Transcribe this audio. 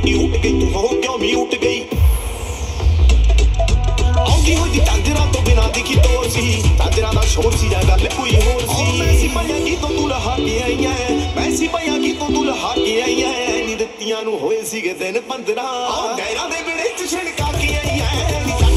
cute गई तू हो क्यों म्यूट गई आउंदी होई झांजरा तो बिना दिखी तोर सी झांजरा दा शोर सी या गल कोई होर सी मैं सिपाहियां की तो तू लहा के आई है मैं सिपाहियां की तो तू लहा के आई है नी दित्तियां नू होए सीगे दिन 15 गैरां दे बिड़े च छिड़का के आई है